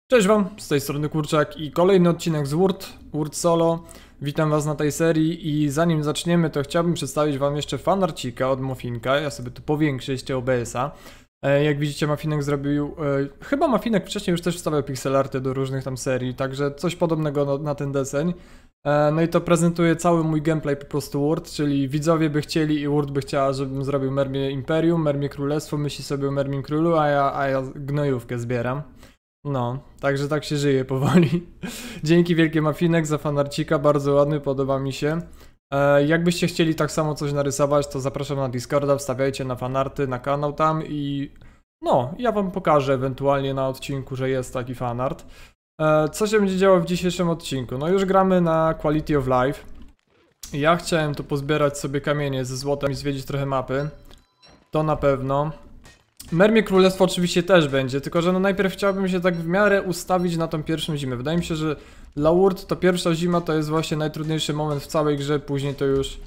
Cześć wam, z tej strony Kurczak i kolejny odcinek z Word Solo. Witam was na tej serii i zanim zaczniemy, to chciałbym przedstawić wam jeszcze fanarcika od Muffinka. Ja sobie tu powiększę jeszcze OBS-a. Jak widzicie, Muffinek zrobił... chyba Muffinek wcześniej już też wstawiał pixelarty do różnych tam serii, także coś podobnego na ten deseń. No i to prezentuje cały mój gameplay po prostu Word, czyli widzowie by chcieli i Word by chciała, żebym zrobił Mermię Imperium, Mermię Królestwo, myśli sobie o Mermim Królu, a ja gnojówkę zbieram. No, także tak się żyje powoli. Dzięki wielkie Muffinek za fanarcika, bardzo ładny, podoba mi się. Jakbyście chcieli tak samo coś narysować, to zapraszam na Discorda, wstawiajcie na fanarty, na kanał tam i... No, ja wam pokażę ewentualnie na odcinku, że jest taki fanart. Co się będzie działo w dzisiejszym odcinku? No już gramy na Quality of Life. Ja chciałem tu pozbierać sobie kamienie ze złotem i zwiedzić trochę mapy. To na pewno. Mermie Królestwo oczywiście też będzie, tylko że no najpierw chciałbym się tak w miarę ustawić na tą pierwszą zimę. Wydaje mi się, że dla Word to pierwsza zima to jest właśnie najtrudniejszy moment w całej grze, później to już...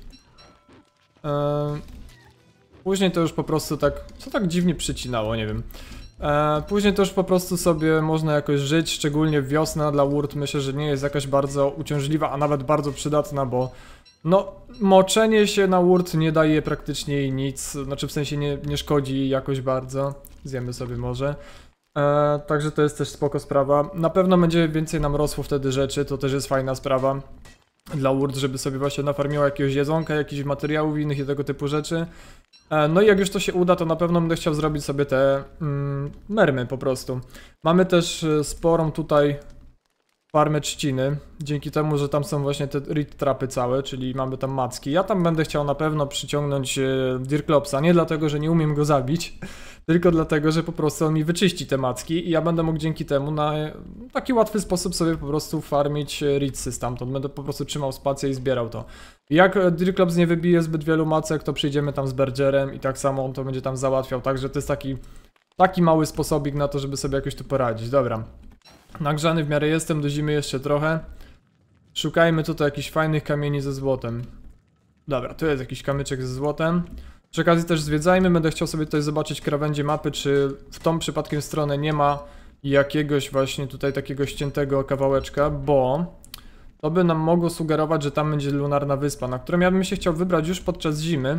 później to już po prostu tak... Co tak dziwnie przycinało, nie wiem. Później to już po prostu sobie można jakoś żyć, szczególnie wiosna dla Word myślę, że nie jest jakaś bardzo uciążliwa, a nawet bardzo przydatna, bo... No, moczenie się na Word nie daje praktycznie jej nic, znaczy w sensie nie szkodzi jakoś bardzo. Zjemy sobie może. Także to jest też spoko sprawa. Na pewno będzie więcej nam rosło wtedy rzeczy, to też jest fajna sprawa dla Word, żeby sobie właśnie nafarmiło jakiegoś jedzonka, jakichś materiałów innych i tego typu rzeczy. No i jak już to się uda, to na pewno będę chciał zrobić sobie te mermy po prostu. Mamy też sporą tutaj farmę trzciny, dzięki temu, że tam są właśnie te reed trapy całe, czyli mamy tam macki. Ja tam będę chciał na pewno przyciągnąć Dirklopsa, nie dlatego, że nie umiem go zabić, tylko dlatego, że po prostu on mi wyczyści te macki i ja będę mógł dzięki temu na taki łatwy sposób sobie po prostu farmić reedsy stamtąd. Będę po prostu trzymał spację i zbierał to. Jak Dirklops nie wybije zbyt wielu macek, to przyjdziemy tam z Bergerem i tak samo on to będzie tam załatwiał, także to jest taki mały sposobik na to, żeby sobie jakoś tu poradzić. Dobra. Nagrzany w miarę jestem, do zimy jeszcze trochę. Szukajmy tutaj jakichś fajnych kamieni ze złotem. Dobra, tu jest jakiś kamyczek ze złotem. Przy okazji też zwiedzajmy, będę chciał sobie tutaj zobaczyć krawędzie mapy, czy w tą przypadkiem stronę nie ma jakiegoś właśnie tutaj takiego ściętego kawałeczka, bo to by nam mogło sugerować, że tam będzie lunarna wyspa, na którą ja bym się chciał wybrać już podczas zimy.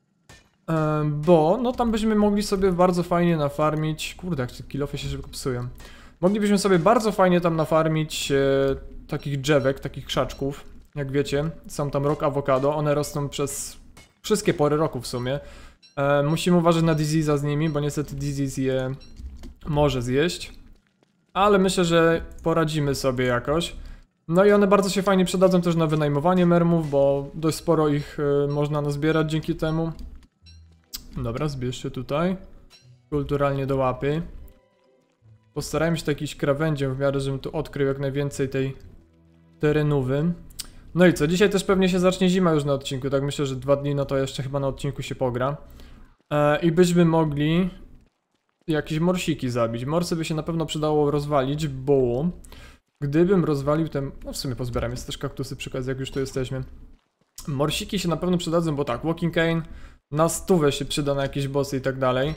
Bo no tam byśmy mogli sobie bardzo fajnie nafarmić. Kurde, jak te kilofy się szybko psują. Moglibyśmy sobie bardzo fajnie tam nafarmić takich drzewek, takich krzaczków. Jak wiecie, są tam rock awokado, one rosną przez wszystkie pory roku w sumie. Musimy uważać na disease'a z nimi, bo niestety disease je może zjeść. Ale myślę, że poradzimy sobie jakoś. No i one bardzo się fajnie przydadzą też na wynajmowanie mermów, bo dość sporo ich można nazbierać dzięki temu. Dobra, zbierz się tutaj. Kulturalnie do łapy. Postarajmy się to jakimś krawędziem w miarę, żebym tu odkrył jak najwięcej tej terenówy. No i co, dzisiaj też pewnie się zacznie zima już na odcinku, tak myślę, że 2 dni, no to jeszcze chyba na odcinku się pogra. I byśmy mogli jakieś morsiki zabić. Morsy by się na pewno przydało rozwalić, bo gdybym rozwalił ten... No w sumie pozbieram, jest też kaktusy przy okazji, jak już tu jesteśmy. Morsiki się na pewno przydadzą, bo tak, walking cane na 100 się przyda na jakieś bossy i tak dalej.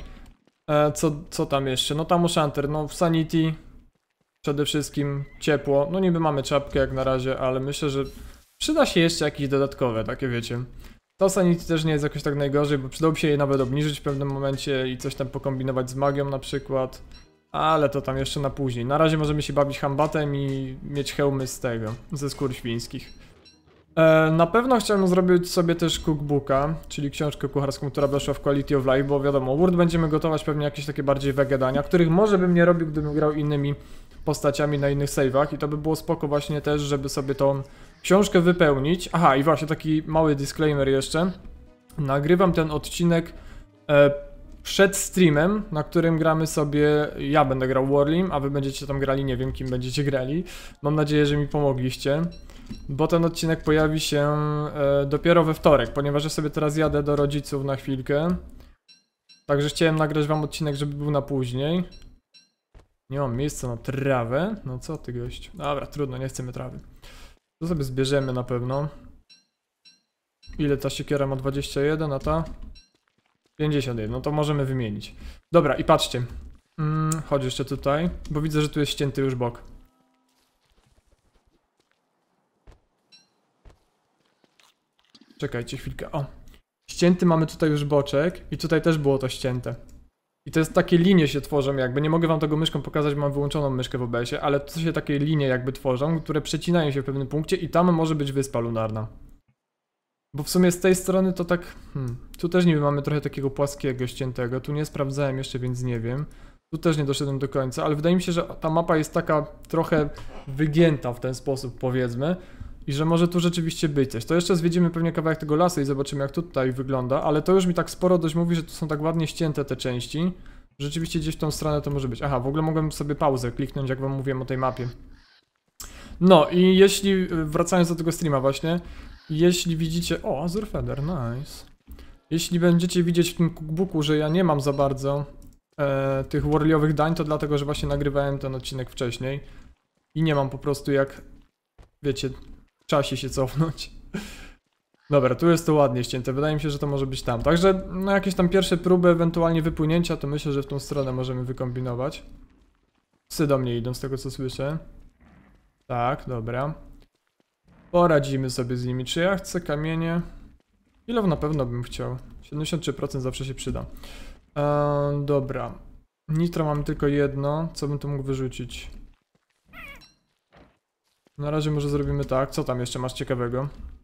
Co tam jeszcze? No tam Shanter, no w Sanity przede wszystkim ciepło. No niby mamy czapkę jak na razie, ale myślę, że przyda się jeszcze jakieś dodatkowe, takie wiecie. To Sanity też nie jest jakoś tak najgorzej, bo przydałoby się je nawet obniżyć w pewnym momencie i coś tam pokombinować z magią na przykład. Ale to tam jeszcze na później. Na razie możemy się bawić hambatem i mieć hełmy z tego, ze skór świńskich. Na pewno chciałem zrobić sobie też cookbooka, czyli książkę kucharską, która weszła w Quality of Life, bo wiadomo, Word będziemy gotować pewnie jakieś takie bardziej wege dania, których może bym nie robił, gdybym grał innymi postaciami na innych save'ach i to by było spoko właśnie też, żeby sobie tą książkę wypełnić. Aha, i właśnie taki mały disclaimer jeszcze. Nagrywam ten odcinek przed streamem, na którym gramy sobie, ja będę grał Warlim, a wy będziecie tam grali, nie wiem kim będziecie grali. Mam nadzieję, że mi pomogliście. Bo ten odcinek pojawi się dopiero we wtorek, ponieważ ja sobie teraz jadę do rodziców na chwilkę. Także chciałem nagrać wam odcinek, żeby był na później. Nie mam miejsca na trawę. No co ty gość? Dobra, trudno, nie chcemy trawy. To sobie zbierzemy na pewno. Ile ta siekiera ma? 21, a ta? 51, no to możemy wymienić. Dobra, i patrzcie. Chodź jeszcze tutaj, bo widzę, że tu jest ścięty już bok. Czekajcie chwilkę, o. Ścięty mamy tutaj już boczek i tutaj też było to ścięte. I to jest takie linie się tworzą jakby, nie mogę wam tego myszką pokazać, bo mam wyłączoną myszkę w OBS-ie, ale to się takie linie jakby tworzą, które przecinają się w pewnym punkcie i tam może być wyspa lunarna. Bo w sumie z tej strony to tak, tu też niby mamy trochę takiego płaskiego, ściętego, tu nie sprawdzałem jeszcze, więc nie wiem. Tu też nie doszedłem do końca, ale wydaje mi się, że ta mapa jest taka trochę wygięta w ten sposób, powiedzmy. I że może tu rzeczywiście być coś. To jeszcze zwiedzimy pewnie kawałek tego lasu i zobaczymy, jak tutaj wygląda, ale to już mi tak sporo dość mówi, że tu są tak ładnie ścięte te części. Rzeczywiście gdzieś w tą stronę to może być. Aha, w ogóle mogłem sobie pauzę kliknąć, jak wam mówiłem o tej mapie. No i jeśli, wracając do tego streama właśnie, jeśli widzicie... O, Azure Feather, nice. Jeśli będziecie widzieć w tym cookbooku, że ja nie mam za bardzo tych warliowych dań, to dlatego, że właśnie nagrywałem ten odcinek wcześniej. I nie mam po prostu jak, wiecie, w czasie się cofnąć. Dobra, tu jest to ładnie ścięte, wydaje mi się, że to może być tam. Także no jakieś tam pierwsze próby, ewentualnie wypłynięcia, to myślę, że w tą stronę możemy wykombinować. Psy do mnie idą z tego, co słyszę. Tak, dobra. Poradzimy sobie z nimi. Czy ja chcę kamienie? Ile na pewno bym chciał? 73% zawsze się przyda. Dobra. Nitro mamy tylko jedno. Co bym tu mógł wyrzucić? Na razie może zrobimy tak. Co tam jeszcze masz ciekawego?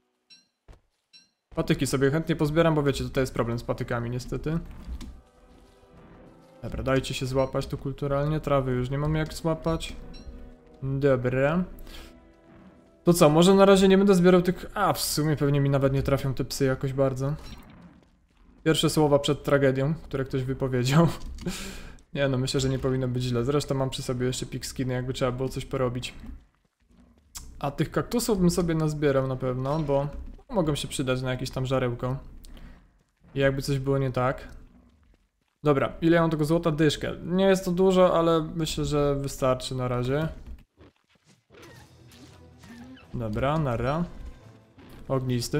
Patyki sobie chętnie pozbieram, bo wiecie, tutaj jest problem z patykami niestety. Dobra, dajcie się złapać tu kulturalnie. Trawy już nie mamy jak złapać. Dobra. To co, może na razie nie będę zbierał tych... A, w sumie pewnie mi nawet nie trafią te psy jakoś bardzo. Pierwsze słowa przed tragedią, które ktoś wypowiedział. Nie no, myślę, że nie powinno być źle. Zresztą mam przy sobie jeszcze pigskiny, jakby trzeba było coś porobić. A tych kaktusów bym sobie nazbierał na pewno, bo mogą się przydać na jakieś tam żarełko. I jakby coś było nie tak. Dobra, ile ja mam tego złota? Dyszkę. Nie jest to dużo, ale myślę, że wystarczy na razie. Dobra, nara. Ognisty.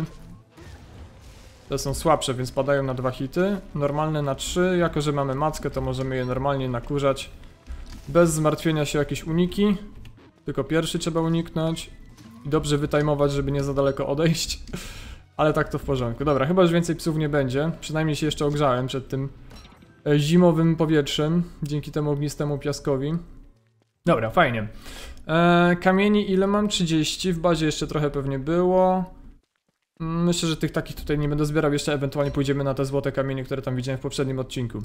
Te są słabsze, więc padają na 2 hity. Normalne na 3. Jako że mamy mackę, to możemy je normalnie nakurzać. Bez zmartwienia się jakieś uniki. Tylko pierwszy trzeba uniknąć. I dobrze wytajmować, żeby nie za daleko odejść. Ale tak to w porządku. Dobra, chyba już więcej psów nie będzie. Przynajmniej się jeszcze ogrzałem przed tym zimowym powietrzem. Dzięki temu ognistemu piaskowi. Dobra, fajnie. Kamieni ile mam? 30. W bazie jeszcze trochę pewnie było. Myślę, że tych takich tutaj nie będę zbierał. Jeszcze ewentualnie pójdziemy na te złote kamienie, które tam widziałem w poprzednim odcinku.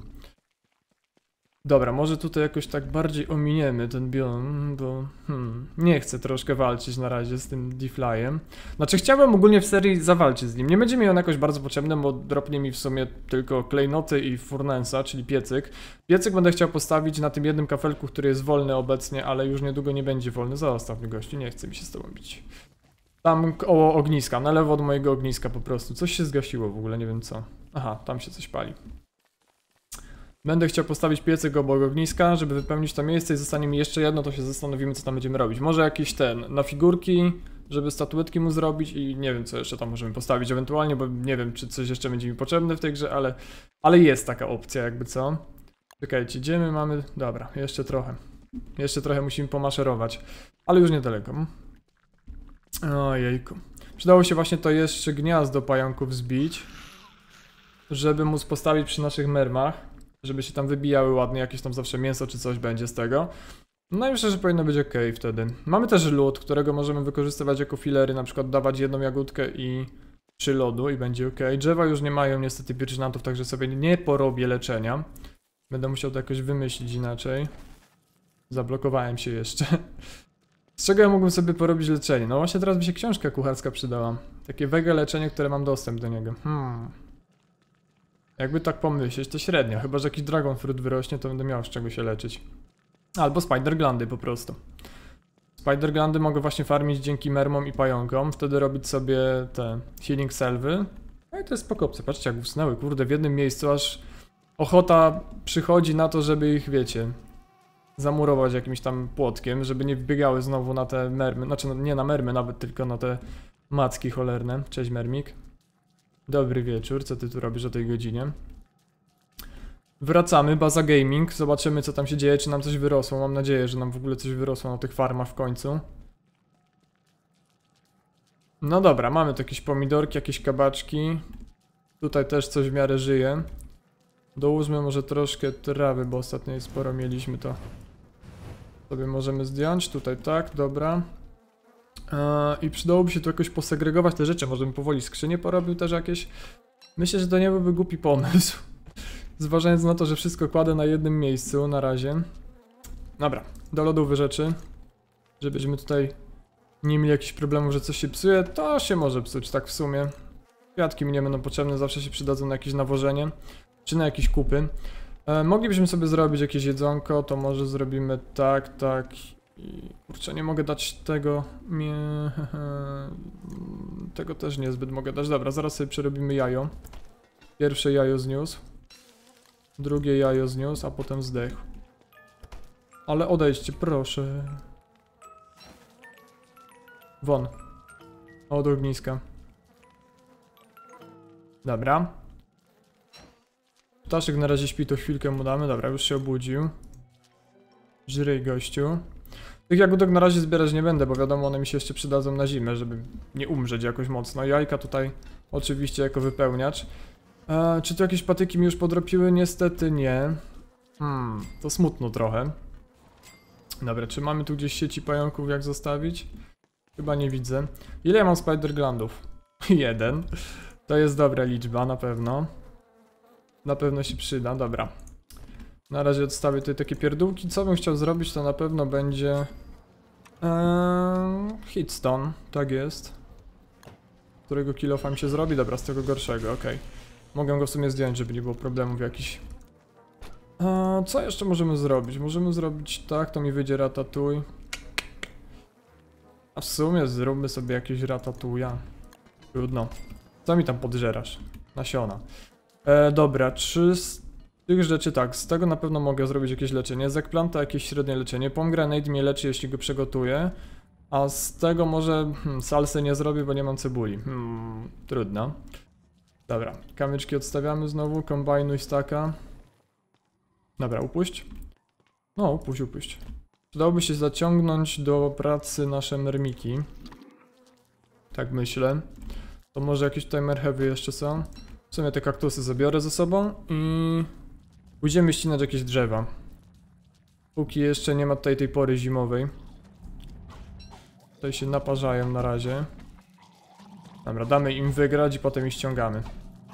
Dobra, może tutaj jakoś tak bardziej ominiemy ten biom, bo nie chcę troszkę walczyć na razie z tym Deflyem. Znaczy chciałbym ogólnie w serii zawalczyć z nim. Nie będzie mi on jakoś bardzo potrzebny, bo dropnie mi w sumie tylko klejnoty i furnace'a, czyli piecyk. Piecyk będę chciał postawić na tym jednym kafelku, który jest wolny obecnie, ale już niedługo nie będzie wolny. Zostaw mnie gościu, nie chce mi się z tobą bić. Tam koło ogniska, na lewo od mojego ogniska po prostu. Coś się zgasiło w ogóle, nie wiem co. Aha, tam się coś pali. Będę chciał postawić piecyk obok ogniska, żeby wypełnić to miejsce i zostanie mi jeszcze jedno, to się zastanowimy, co tam będziemy robić. Może jakiś na figurki, żeby statuetki mu zrobić i nie wiem, co jeszcze tam możemy postawić ewentualnie, bo nie wiem, czy coś jeszcze będzie mi potrzebne w tej grze, ale jest taka opcja jakby, co? Czekajcie, gdzie my mamy... Dobra, jeszcze trochę. Jeszcze trochę musimy pomaszerować, ale już niedaleko. Ojejku. Przydało się właśnie to jeszcze gniazdo pająków zbić, żeby móc postawić przy naszych mermach. Żeby się tam wybijały ładnie, jakieś tam zawsze mięso czy coś będzie z tego. No i myślę, że powinno być ok wtedy. Mamy też lód, którego możemy wykorzystywać jako filery, na przykład dawać jedną jagódkę i 3 lodu i będzie ok. Drzewa już nie mają niestety pirczynantów, także sobie nie porobię leczenia. Będę musiał to jakoś wymyślić inaczej. Zablokowałem się jeszcze. Z czego ja mógłbym sobie porobić leczenie? No właśnie teraz by się książka kucharska przydała. Takie wege leczenie, które mam dostęp do niego. Jakby tak pomyśleć, to średnio. Chyba że jakiś dragon fruit wyrośnie, to będę miał z czego się leczyć. Albo spider glandy po prostu. Spider glandy mogę właśnie farmić dzięki mermom i pająkom. Wtedy robić sobie te healing salwy. No i to jest spoko opcja. Patrzcie jak usnęły, kurde, w jednym miejscu aż ochota przychodzi na to, żeby ich, wiecie, zamurować jakimś tam płotkiem, żeby nie wbiegały znowu na te mermy. Znaczy no, nie na mermy nawet, tylko na te macki cholerne. Cześć mermik. Dobry wieczór, co ty tu robisz o tej godzinie? Wracamy, baza gaming, zobaczymy co tam się dzieje, czy nam coś wyrosło. Mam nadzieję, że nam w ogóle coś wyrosło na tych farmach w końcu. No dobra, mamy tu jakieś pomidorki, jakieś kabaczki. Tutaj też coś w miarę żyje. Dołóżmy może troszkę trawy, bo ostatnio sporo mieliśmy, to sobie możemy zdjąć. Tutaj tak, dobra. I przydałoby się tu jakoś posegregować te rzeczy. Może bym powoli skrzynię porobił też jakieś. Myślę, że to nie byłby głupi pomysł. Zważając na to, że wszystko kładę na jednym miejscu na razie. Dobra, do lodówy rzeczy. Żebyśmy tutaj nie mieli jakichś problemów, że coś się psuje. To się może psuć, tak w sumie. Kwiatki mi nie będą potrzebne, zawsze się przydadzą na jakieś nawożenie. Czy na jakieś kupy. Moglibyśmy sobie zrobić jakieś jedzonko, to może zrobimy tak, tak. I kurczę, nie mogę dać tego. Tego też niezbyt mogę dać. Dobra, zaraz sobie przerobimy jajo. Pierwsze jajo zniósł. Drugie jajo zniósł, a potem zdechł. Ale odejdźcie, proszę. Won. Od ogniska. Dobra. Ptaszek na razie śpi, to chwilkę mu damy. Dobra, już się obudził. Żryj, gościu. Tych jagódek na razie zbierać nie będę, bo wiadomo, one mi się jeszcze przydadzą na zimę, żeby nie umrzeć jakoś mocno. Jajka tutaj oczywiście jako wypełniacz. Czy tu jakieś patyki mi już podropiły? Niestety nie. To smutno trochę. Dobra, czy mamy tu gdzieś sieci pająków jak zostawić? Chyba nie widzę. Ile ja mam spider glandów? 1. To jest dobra liczba, na pewno. Na pewno się przyda, dobra. Na razie odstawię tutaj takie pierdółki. Co bym chciał zrobić, to na pewno będzie... Hitstone, tak jest. Którego kilofa mi się zrobi? Dobra, z tego gorszego, okej. Mogę go w sumie zdjąć, żeby nie było problemów jakichś. Co jeszcze możemy zrobić? Możemy zrobić tak, to mi wyjdzie ratatouille. A w sumie zróbmy sobie jakieś ratatouille. Trudno. Co mi tam podżerasz? Nasiona. Dobra, czy z tych rzeczy tak, z tego na pewno mogę zrobić jakieś leczenie. Z eggplanta jakieś średnie leczenie. Pomegranate mnie leczy, jeśli go przygotuję. A z tego może salsę nie zrobię, bo nie mam cebuli. Trudno. Dobra, kamyczki odstawiamy znowu, kombajnuj staka. Dobra, upuść. No, upuść. Przydałoby się zaciągnąć do pracy nasze mermiki. Tak myślę. To może jakieś tutaj merchewy jeszcze są. W sumie te kaktusy zabiorę ze sobą i... pójdziemy ścinać jakieś drzewa. Póki jeszcze nie ma tutaj tej pory zimowej. Tutaj się naparzają na razie. Dobra, damy im wygrać i potem ich ściągamy.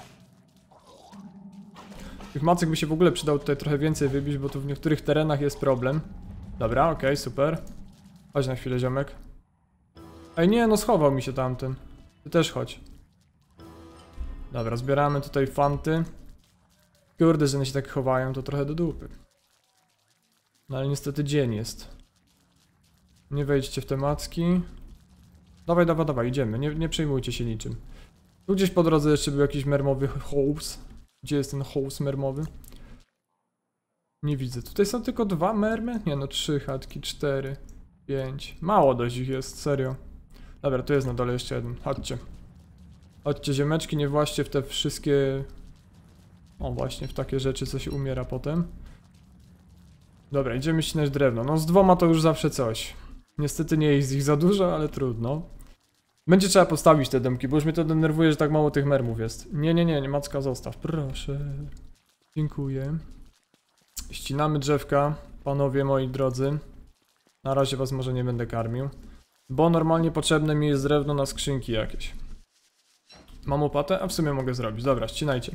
Tych macek by się w ogóle przydało tutaj trochę więcej wybić, bo tu w niektórych terenach jest problem. Dobra, okej, super. Chodź na chwilę, ziomek. Ej, nie, no schował mi się tamten. Ty też chodź. Dobra, zbieramy tutaj fanty. Kurde, że one się tak chowają, to trochę do dupy. No ale niestety dzień jest. Nie wejdźcie w te macki. Dawaj, idziemy, nie przejmujcie się niczym. Tu gdzieś po drodze jeszcze był jakiś mermowy house. Gdzie jest ten house mermowy? Nie widzę. Tutaj są tylko 2 mermy? Nie no, 3 chatki, 4, 5. Mało dość ich jest, serio. Dobra, tu jest na dole jeszcze jeden. Chodźcie. Chodźcie, ziemeczki, nie właźcie w te wszystkie... O, właśnie, w takie rzeczy, co się umiera potem. Dobra, idziemy ścinać drewno. No z 2 to już zawsze coś. Niestety nie jest ich za dużo, ale trudno. Będzie trzeba postawić te domki, bo już mnie to denerwuje, że tak mało tych mermów jest. Nie, macka zostaw, proszę. Dziękuję. Ścinamy drzewka, panowie moi drodzy. Na razie was może nie będę karmił. Bo normalnie potrzebne mi jest drewno na skrzynki jakieś. Mam łopatę? A w sumie mogę zrobić. Dobra, ścinajcie.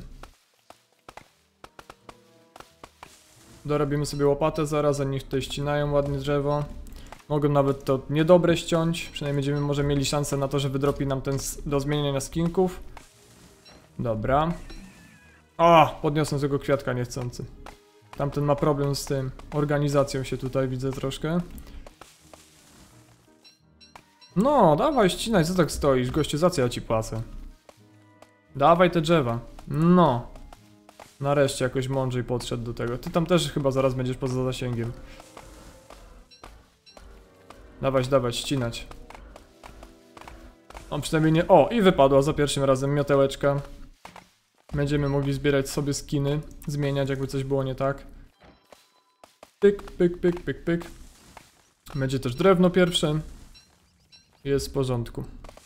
Dorobimy sobie łopatę zaraz, a niech tutaj ścinają ładnie drzewo. Mogą nawet to niedobre ściąć. Przynajmniej będziemy może mieli szansę na to, że wydropi nam ten do zmieniania skinków. Dobra. O! Podniosłem tego kwiatka niechcący. Tamten ma problem z tym. Organizacją się tutaj widzę troszkę. No, dawaj ścinaj, co tak stoisz? Gościu, za co ja ci płacę? Dawaj te drzewa. No. Nareszcie jakoś mądrzej podszedł do tego. Ty tam też chyba zaraz będziesz poza zasięgiem. Dawać, ścinać. On przynajmniej nie... O, i wypadła za pierwszym razem miotełeczka. Będziemy mogli zbierać sobie skiny, zmieniać jakby coś było nie tak. Pyk, pyk, pyk, pyk, pyk. Będzie też drewno pierwsze. Jest w porządku.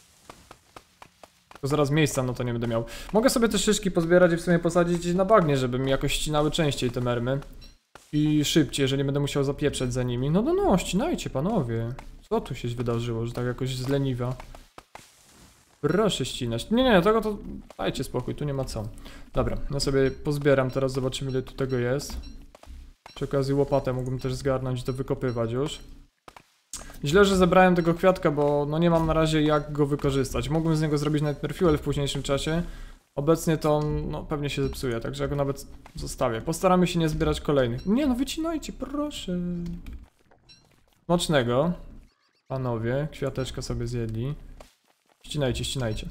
To zaraz miejsca, no to nie będę miał. Mogę sobie te szyszki pozbierać i w sumie posadzić na bagnie, żeby mi jakoś ścinały częściej te mermy. I szybciej, jeżeli będę musiał zapieprzeć za nimi. No, ścinajcie panowie. Co tu się wydarzyło, że tak jakoś zleniwa? Proszę ścinać. Nie, tego to dajcie spokój, tu nie ma co. Dobra, ja sobie pozbieram teraz, zobaczymy ile tu tego jest. Przy okazji łopatę mógłbym też zgarnąć i to wykopywać już. Źle, że zebrałem tego kwiatka, bo no nie mam na razie jak go wykorzystać. Mógłbym z niego zrobić Nightmare Fuel w późniejszym czasie. Obecnie to no pewnie się zepsuje, także ja go nawet zostawię. Postaramy się nie zbierać kolejnych. Nie no, wycinajcie, proszę. Smacznego. Panowie, kwiateczka sobie zjedli. Ścinajcie, ścinajcie.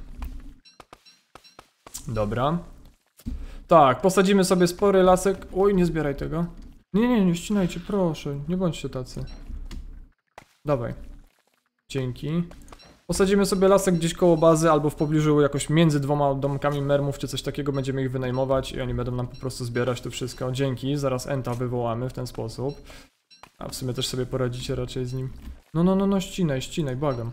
Dobra. Tak, posadzimy sobie spory lasek. Oj, nie zbieraj tego. Nie ścinajcie, proszę. Nie bądźcie tacy. Dawaj. Dzięki. Posadzimy sobie lasek gdzieś koło bazy albo w pobliżu jakoś między dwoma domkami mermów czy coś takiego. Będziemy ich wynajmować i oni będą nam po prostu zbierać to wszystko. Dzięki, zaraz enta wywołamy w ten sposób. A w sumie też sobie poradzicie raczej z nim. No, ścinaj, błagam.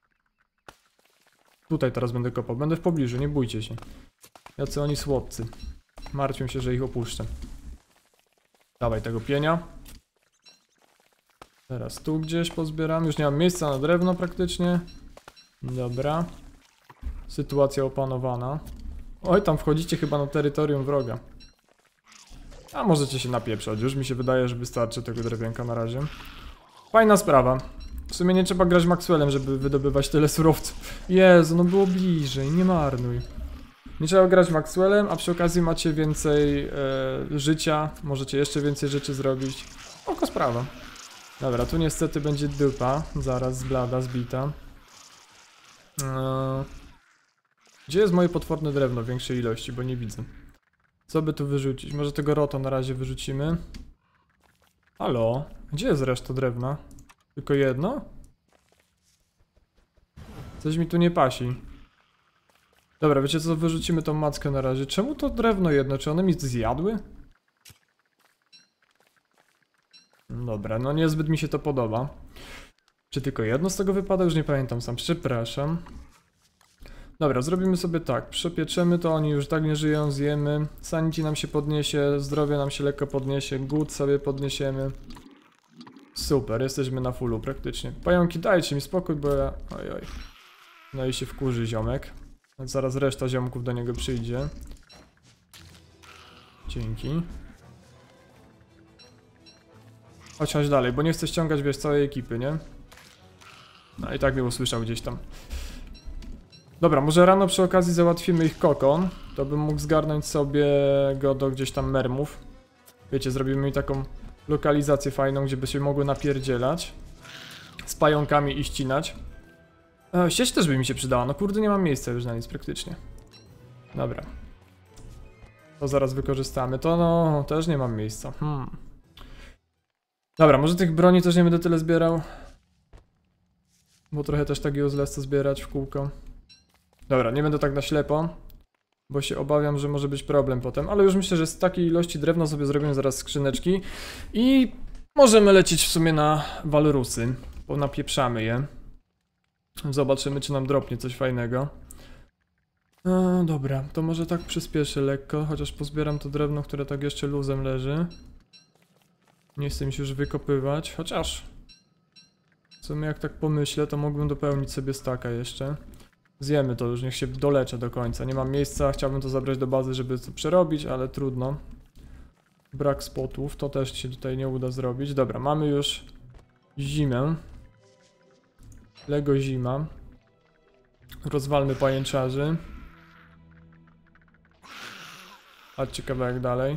Tutaj teraz będę kopał, będę w pobliżu, nie bójcie się. Jacy oni słodcy. Martwię się, że ich opuszczę. Dawaj tego pienia. Teraz tu gdzieś pozbieram. Już nie mam miejsca na drewno praktycznie. Dobra. Sytuacja opanowana. Oj, tam wchodzicie chyba na terytorium wroga. A możecie się napieprzać. Już mi się wydaje, że wystarczy tego drewienka na razie. Fajna sprawa. W sumie nie trzeba grać Maxwellem, żeby wydobywać tyle surowców. Jezu, no było bliżej, nie marnuj. Nie trzeba grać Maxwellem, a przy okazji macie więcej życia. Możecie jeszcze więcej rzeczy zrobić. Oko sprawa. Dobra, tu niestety będzie dupa. Zaraz zblada, zbita. Gdzie jest moje potworne drewno w większej ilości, bo nie widzę. Co by tu wyrzucić? Może tego rota na razie wyrzucimy. Halo? Gdzie jest reszta drewna? Tylko jedno? Coś mi tu nie pasi. Dobra, wiecie co? Wyrzucimy tą mackę na razie. Czemu to drewno jedno? Czy one mi zjadły? Dobra, no niezbyt mi się to podoba. Czy tylko jedno z tego wypada? Już nie pamiętam sam. Przepraszam. Dobra, zrobimy sobie tak. Przepieczemy to, oni już tak nie żyją, zjemy. Sanity nam się podniesie, zdrowie nam się lekko podniesie, głód sobie podniesiemy. Super, jesteśmy na fullu praktycznie. Pająki, dajcie mi spokój, bo ja... Oj. No i się wkurzy ziomek. Zaraz reszta ziomków do niego przyjdzie. Dzięki. Chodź dalej, bo nie chcę ściągać, wiesz, całej ekipy, nie? No i tak mnie usłyszał gdzieś tam. Dobra, może rano przy okazji załatwimy ich kokon. To bym mógł zgarnąć sobie go do gdzieś tam mermów. Wiecie, zrobimy mi taką lokalizację fajną, gdzie by się mogły napierdzielać. Z pająkami i ścinać. Sieć też by mi się przydała, no kurde, nie mam miejsca już na nic praktycznie. Dobra. To zaraz wykorzystamy. To no, też nie mam miejsca. Dobra, może tych broni też nie będę tyle zbierał. Bo trochę też tak useless to zbierać w kółko. Dobra, nie będę tak na ślepo. Bo się obawiam, że może być problem potem. Ale już myślę, że z takiej ilości drewna sobie zrobimy zaraz skrzyneczki. I możemy lecieć w sumie na walrusy. Bo napieprzamy je. Zobaczymy, czy nam dropnie coś fajnego. Dobra, to może tak przyspieszę lekko. Chociaż pozbieram to drewno, które tak jeszcze luzem leży. Nie chcę mi się już wykopywać. Chociaż... W sumie jak tak pomyślę, to mógłbym dopełnić sobie staka jeszcze. Zjemy to już, niech się doleczę do końca. Nie mam miejsca, chciałbym to zabrać do bazy, żeby to przerobić, ale trudno. Brak spotów, to też się tutaj nie uda zrobić. Dobra, mamy już zimę. Lego zima. Rozwalmy pajęczarzy. Chodźcie kawałek dalej.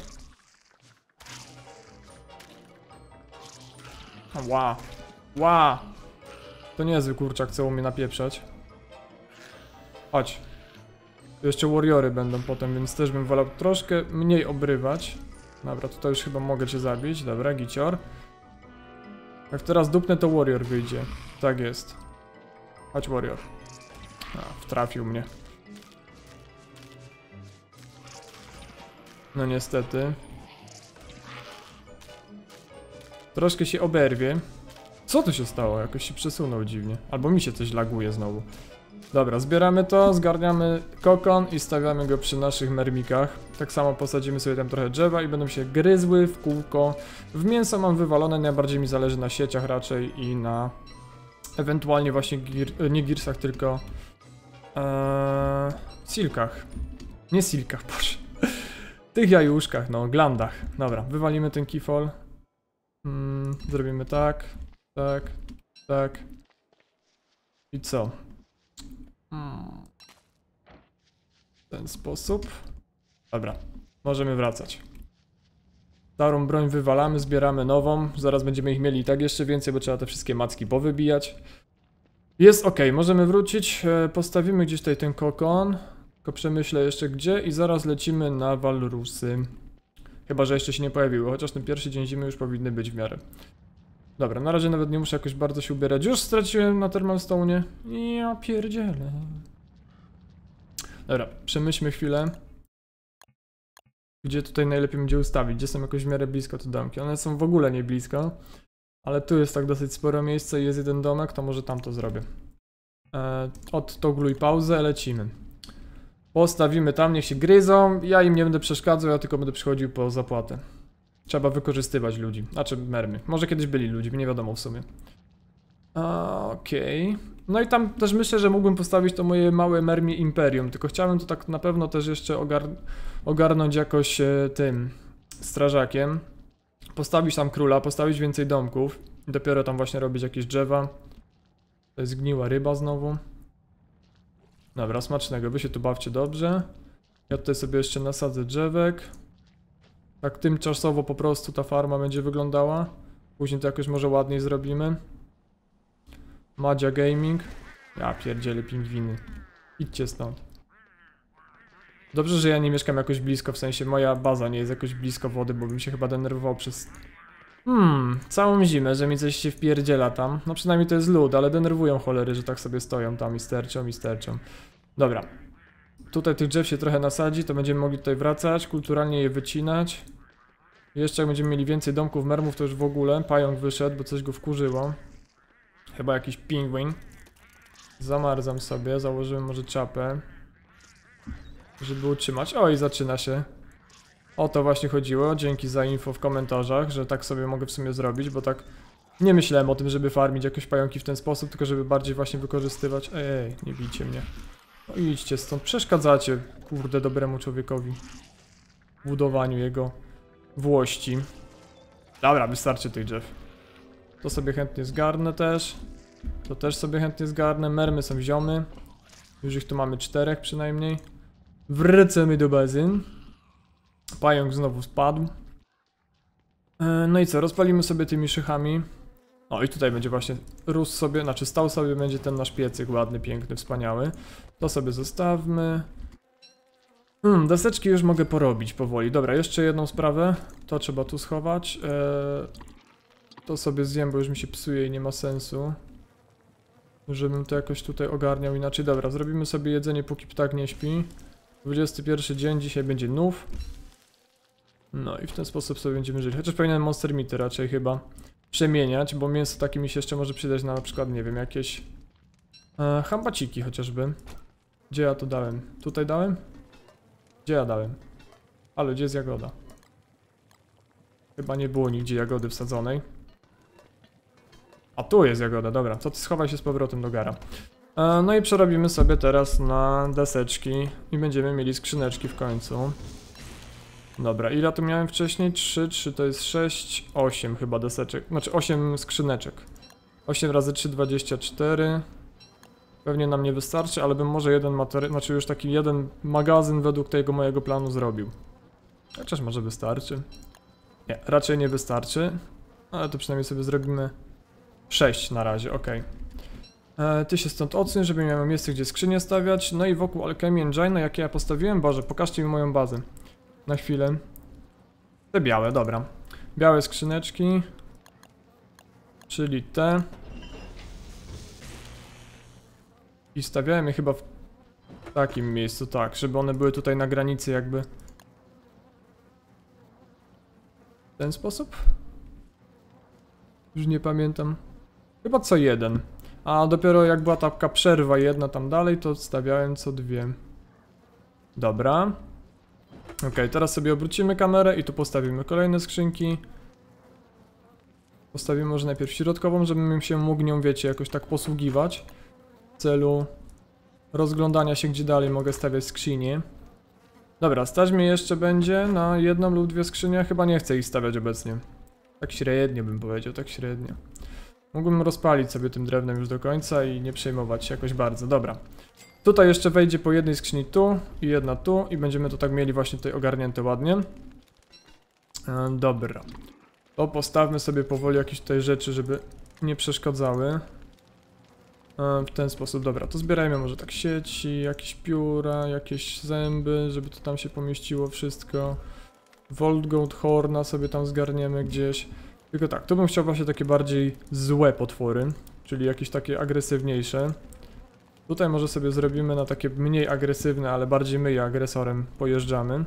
Ła! To niezły kurczak, co umie napieprzać. Chodź. Tu jeszcze warriory będą potem, więc też bym wolał troszkę mniej obrywać. Dobra, tutaj już chyba mogę cię zabić. Dobra, gicior. Jak teraz dupnę, to warrior wyjdzie. Tak jest. Chodź, warrior. Wtrafił mnie. No niestety. Troszkę się oberwie. Co tu się stało? Jakoś się przesunął dziwnie. Albo mi się coś laguje znowu. Dobra, zbieramy to, zgarniamy kokon i stawiamy go przy naszych mermikach. Tak samo posadzimy sobie tam trochę drzewa i będą się gryzły w kółko. W mięso mam wywalone, najbardziej mi zależy na sieciach raczej i na... Ewentualnie właśnie nie girsach, tylko... silkach. Nie silkach, boże. Tych jajuszkach, no, glandach. Dobra, wywalimy ten kifol. Zrobimy tak, tak, tak. I co? W ten sposób. Dobra, możemy wracać. Starą broń wywalamy, zbieramy nową. Zaraz będziemy ich mieli i tak jeszcze więcej, bo trzeba te wszystkie macki powybijać. Jest ok, możemy wrócić. Postawimy gdzieś tutaj ten kokon. Tylko przemyślę jeszcze gdzie i zaraz lecimy na walrusy. Chyba że jeszcze się nie pojawiły, chociaż ten pierwszy dzień zimy już powinny być w miarę. Dobra, na razie nawet nie muszę jakoś bardzo się ubierać. Już straciłem na Thermalstone'ie. Ja pierdzielę. Dobra, przemyślmy chwilę. Gdzie tutaj najlepiej będzie ustawić? Gdzie są jakoś w miarę blisko te domki? One są w ogóle nie blisko. Ale tu jest tak dosyć sporo miejsca i jest jeden domek, to może tam to zrobię. Odtogluj pauzę, lecimy. Postawimy tam, niech się gryzą. Ja im nie będę przeszkadzał, ja tylko będę przychodził po zapłatę. Trzeba wykorzystywać ludzi. Znaczy mermy. Może kiedyś byli ludźmi, nie wiadomo w sumie. Okej. No i tam też myślę, że mógłbym postawić to moje małe mermie imperium. Tylko chciałem to tak na pewno też jeszcze ogarnąć jakoś tym strażakiem. Postawić tam króla, postawić więcej domków. I dopiero tam właśnie robić jakieś drzewa. To jest gniła ryba znowu. Dobra, smacznego. Wy się tu bawcie dobrze. Ja tutaj sobie jeszcze nasadzę drzewek. Tak tymczasowo po prostu ta farma będzie wyglądała. Później to jakoś może ładniej zrobimy. Madzia Gaming. Ja pierdzielę pingwiny. Idźcie stąd. Dobrze, że ja nie mieszkam jakoś blisko, w sensie moja baza nie jest jakoś blisko wody, bo bym się chyba denerwował przez... całą zimę, że mi coś się wpierdziela tam. No przynajmniej to jest lód, ale denerwują cholery, że tak sobie stoją tam i sterczą i sterczą. Dobra. Tutaj tych drzew się trochę nasadzi, to będziemy mogli tutaj wracać, kulturalnie je wycinać. Jeszcze jak będziemy mieli więcej domków mermów, to już w ogóle. Pająk wyszedł, bo coś go wkurzyło. Chyba jakiś pingwin. Zamarzam sobie, założymy może czapę. Żeby utrzymać. O, i zaczyna się. O to właśnie chodziło. Dzięki za info w komentarzach, że tak sobie mogę w sumie zrobić, bo tak nie myślałem o tym, żeby farmić jakieś pająki w ten sposób, tylko żeby bardziej właśnie wykorzystywać. Ej, nie bijcie mnie. No idźcie stąd, przeszkadzacie, kurde, dobremu człowiekowi w budowaniu jego włości. Dobra, wystarczy tych drzew. To sobie chętnie zgarnę też. To też sobie chętnie zgarnę. Mermy są ziomy. Już ich tu mamy 4 przynajmniej. Wracamy do bazy. Pająk znowu spadł. No i co, rozpalimy sobie tymi szychami. O i tutaj będzie właśnie rósł sobie, znaczy stał sobie będzie ten nasz piecyk ładny, piękny, wspaniały. To sobie zostawmy. Deseczki już mogę porobić powoli. Dobra, jeszcze jedną sprawę. To trzeba tu schować. To sobie zjem, bo już mi się psuje i nie ma sensu. Żebym to jakoś tutaj ogarniał inaczej. Dobra, zrobimy sobie jedzenie, póki ptak nie śpi. 21 dzień, dzisiaj będzie nów. No i w ten sposób sobie będziemy żyć. Chociaż powinienem monster meaty raczej chyba przemieniać, bo mięso takie mi się jeszcze może przydać na przykład, nie wiem, jakieś hambaciki chociażby. Gdzie ja to dałem? Tutaj dałem? Gdzie ja dałem? Ale gdzie jest jagoda? Chyba nie było nigdzie jagody wsadzonej. A tu jest jagoda, dobra, to ty schowaj się z powrotem do gara. No i przerobimy sobie teraz na deseczki i będziemy mieli skrzyneczki w końcu. Dobra, ile tu miałem wcześniej? 3 to jest 6, 8 chyba deseczek, znaczy 8 skrzyneczek. 8 razy 3, 24. Pewnie nam nie wystarczy, ale bym może jeden materiał, znaczy już taki jeden magazyn według tego mojego planu zrobił. Chociaż może wystarczy. Nie, raczej nie wystarczy, ale to przynajmniej sobie zrobimy 6 na razie, ok. Ty się stąd odsuń, żeby miałem miejsce, gdzie skrzynię stawiać. No i wokół Alchemy Engine, jakie ja postawiłem, Boże, pokażcie mi moją bazę. Na chwilę. Te białe, dobra. Białe skrzyneczki. Czyli te. I stawiałem je chyba w takim miejscu, tak, żeby one były tutaj na granicy jakby ten sposób? Już nie pamiętam. Chyba co jeden. A dopiero jak była taka przerwa jedna tam dalej, to stawiałem co dwie. Dobra. Okej, teraz sobie obrócimy kamerę i tu postawimy kolejne skrzynki. Postawimy może najpierw środkową, żebym się mógł nią, wiecie, jakoś tak posługiwać. W celu rozglądania się, gdzie dalej mogę stawiać skrzynie. Dobra, stać mnie jeszcze będzie na jedną lub dwie skrzynie. Chyba nie chcę ich stawiać obecnie. Tak średnio bym powiedział, tak średnio. Mógłbym rozpalić sobie tym drewnem już do końca i nie przejmować się jakoś bardzo. Dobra. Tutaj jeszcze wejdzie po jednej skrzyni tu i jedna tu i będziemy to tak mieli właśnie tutaj ogarnięte ładnie. Dobra. To postawmy sobie powoli jakieś tutaj rzeczy, żeby nie przeszkadzały. W ten sposób, dobra, to zbierajmy może tak sieci, jakieś pióra, jakieś zęby, żeby to tam się pomieściło wszystko. Voltgoat Horna sobie tam zgarniemy gdzieś. Tylko tak, tu bym chciał właśnie takie bardziej złe potwory, czyli jakieś takie agresywniejsze. Tutaj może sobie zrobimy na takie mniej agresywne, ale bardziej my je agresorem pojeżdżamy.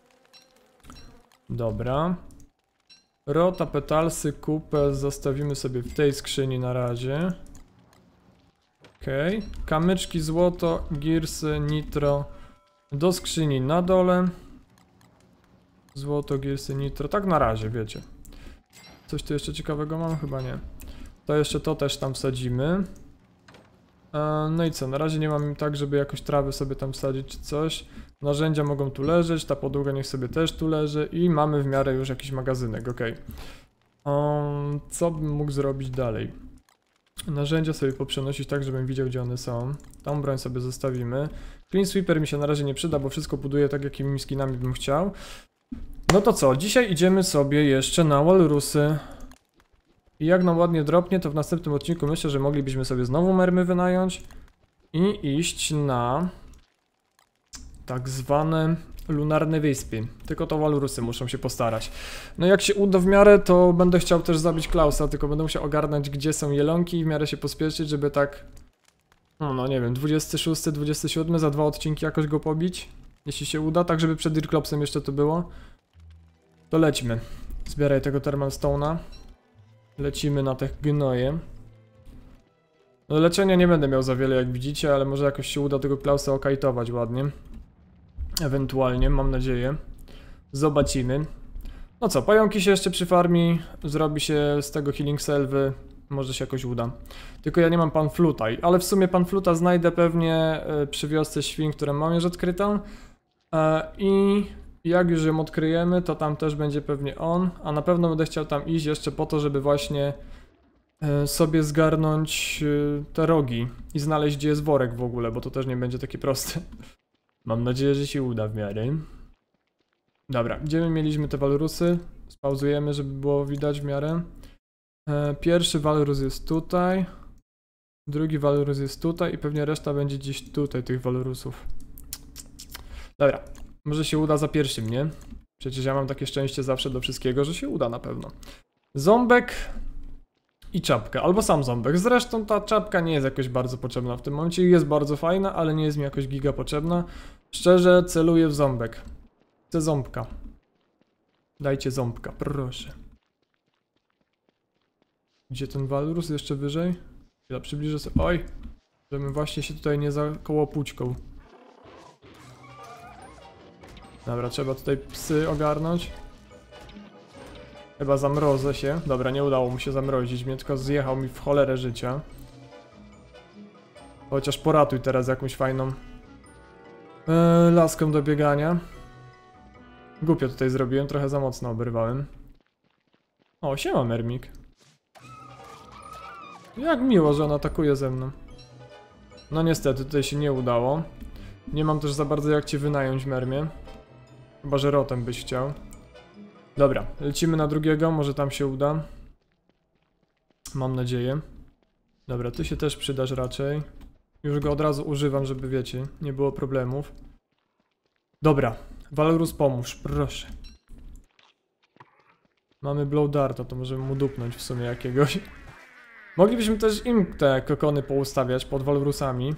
Dobra. Rota, petalsy, kupę zostawimy sobie w tej skrzyni na razie. Okej. Kamyczki, złoto, girsy, nitro do skrzyni na dole. Złoto, girsy, nitro, tak na razie, wiecie. Coś tu jeszcze ciekawego mam? Chyba nie. To jeszcze to też tam wsadzimy. No i co, na razie nie mam tak, żeby jakoś trawy sobie tam wsadzić czy coś. Narzędzia mogą tu leżeć, ta podłoga niech sobie też tu leży i mamy w miarę już jakiś magazynek, ok. Co bym mógł zrobić dalej? Narzędzia sobie poprzenosić tak, żebym widział, gdzie one są. Tą broń sobie zostawimy. Clean Sweeper mi się na razie nie przyda, bo wszystko buduję tak, jakimi skinami bym chciał. No to co, dzisiaj idziemy sobie jeszcze na Walrusy. I jak nam ładnie dropnie, to w następnym odcinku myślę, że moglibyśmy sobie znowu mermy wynająć i iść na tak zwane lunarne wyspy. Tylko to Walrusy muszą się postarać. No jak się uda w miarę, to będę chciał też zabić Klausa, tylko będę musiał ogarnąć, gdzie są jelonki i w miarę się pospieszyć, żeby tak, no nie wiem, 26, 27 za 2 odcinki jakoś go pobić. Jeśli się uda, tak żeby przed Dirklopsem jeszcze to było. To lećmy. Zbieraj tego Thermal Stone'a. Lecimy na te gnoje. No leczenia nie będę miał za wiele, jak widzicie, ale może jakoś się uda tego Klausa okajtować ładnie. Ewentualnie, mam nadzieję. Zobaczymy. No co, pająki się jeszcze przyfarmi, zrobi się z tego healing selwy, może się jakoś uda. Tylko ja nie mam panfluta, ale w sumie panfluta znajdę pewnie przy wiosce świń, które mam już odkrytą. I jak już ją odkryjemy, to tam też będzie pewnie on, a na pewno będę chciał tam iść jeszcze po to, żeby właśnie sobie zgarnąć te rogi i znaleźć, gdzie jest worek w ogóle, bo to też nie będzie takie proste. Mam nadzieję, że się uda w miarę. Dobra, gdzie my mieliśmy te walrusy? Spauzujemy, żeby było widać w miarę. Pierwszy walrus jest tutaj. Drugi walrus jest tutaj i pewnie reszta będzie gdzieś tutaj tych walrusów. Dobra, może się uda za pierwszym, nie? Przecież ja mam takie szczęście zawsze do wszystkiego, że się uda na pewno. Ząbek i czapka, albo sam ząbek. Zresztą ta czapka nie jest jakoś bardzo potrzebna w tym momencie. Jest bardzo fajna, ale nie jest mi jakoś giga potrzebna. Szczerze celuję w ząbek. Chcę ząbka. Dajcie ząbka, proszę. Gdzie ten walrus? Jeszcze wyżej? Ja przybliżę sobie. Oj! Żebym właśnie się tutaj nie zakoło pućką. Dobra, trzeba tutaj psy ogarnąć. Chyba zamrozę się. Dobra, nie udało mu się zamrozić mnie, tylko zjechał mi w cholerę życia. Chociaż poratuj teraz jakąś fajną laską do biegania. Głupio tutaj zrobiłem, trochę za mocno oberwałem. O, siema Mermik. Jak miło, że on atakuje ze mną. No niestety, tutaj się nie udało. Nie mam też za bardzo jak cię wynająć, Mermie. Chyba, że rotem byś chciał. Dobra, lecimy na drugiego, może tam się uda. Mam nadzieję. Dobra, ty się też przydasz raczej. Już go od razu używam, żeby wiecie, nie było problemów. Dobra, Walrus pomóż, proszę. Mamy Blow Darta, to możemy mu dupnąć w sumie jakiegoś. Moglibyśmy też im te kokony poustawiać pod Walrusami.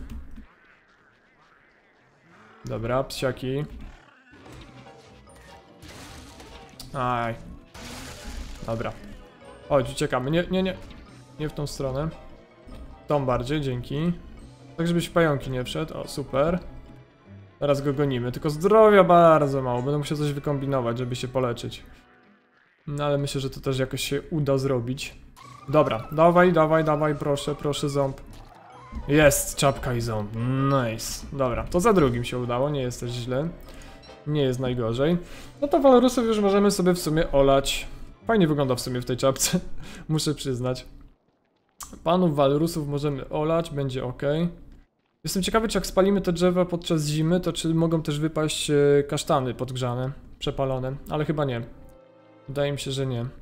Dobra, psiaki. Aj. Dobra. Chodź, uciekamy. Nie. Nie w tą stronę. Tą bardziej, dzięki. Tak, żebyś w pająki nie wszedł. O, super. Teraz go gonimy. Tylko zdrowia bardzo mało. Będę musiał coś wykombinować, żeby się poleczyć. No ale myślę, że to też jakoś się uda zrobić. Dobra, dawaj, proszę ząb. Jest, czapka i ząb. Nice. Dobra, to za drugim się udało, nie jest też źle. Nie jest najgorzej. No to walrusów już możemy sobie w sumie olać. Fajnie wygląda w sumie w tej czapce, muszę przyznać. Panów walrusów możemy olać, będzie ok. Jestem ciekawy, czy jak spalimy te drzewa podczas zimy, to czy mogą też wypaść kasztany podgrzane, przepalone, ale chyba nie. Wydaje mi się, że nie.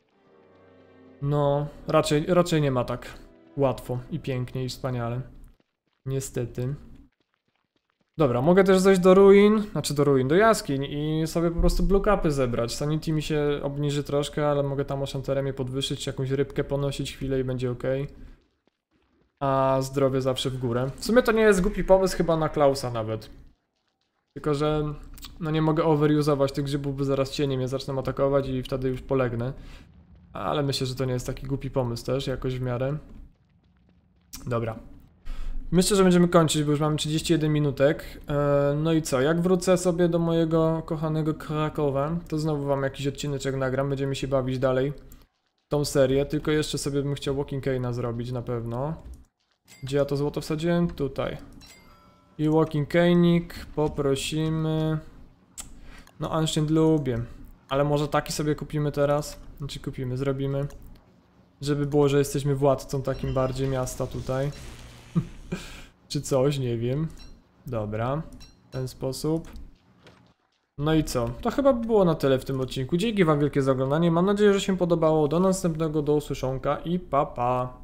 No, raczej nie ma tak łatwo i pięknie i wspaniale. Niestety. Dobra, mogę też zejść do ruin, do jaskiń i sobie po prostu blue capy zebrać. Sanity mi się obniży troszkę, ale mogę tam o Shanteremie podwyższyć, jakąś rybkę ponosić chwilę i będzie ok. A zdrowie zawsze w górę. W sumie to nie jest głupi pomysł chyba na Klausa nawet. Tylko, że no nie mogę overusować tych grzybów, bo zaraz cienie mnie zaczną atakować i wtedy już polegnę. Ale myślę, że to nie jest taki głupi pomysł też, jakoś w miarę. Dobra. Myślę, że będziemy kończyć, bo już mamy 31 minutek. No i co, jak wrócę sobie do mojego kochanego Krakowa, to znowu wam jakiś odcineczek nagram, będziemy się bawić dalej w tą serię, tylko jeszcze sobie bym chciał Walking Cane'a zrobić na pewno. Gdzie ja to złoto wsadziłem? Tutaj. I Walking Cane'ik poprosimy. No Ancient lubię, ale może taki sobie kupimy teraz? Znaczy zrobimy. Żeby było, że jesteśmy władcą takim bardziej miasta tutaj. Czy coś, nie wiem. Dobra, w ten sposób. No i co? To chyba by było na tyle w tym odcinku. Dzięki wam wielkie za oglądanie. Mam nadzieję, że się podobało. Do następnego, do usłyszonka i pa pa.